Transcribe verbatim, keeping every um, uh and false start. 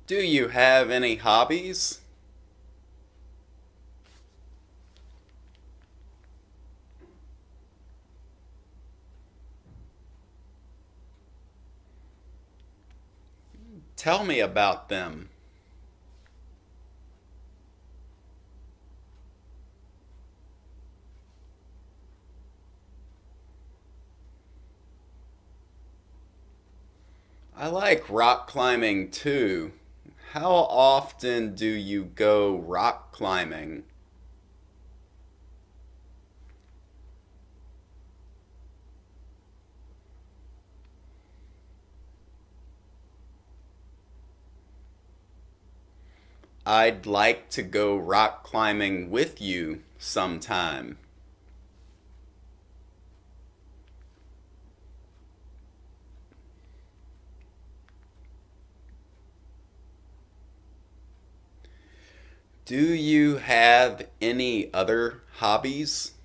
Do you have any hobbies? Tell me about them. I like rock climbing too. How often do you go rock climbing? I'd like to go rock climbing with you sometime. Do you have any other hobbies?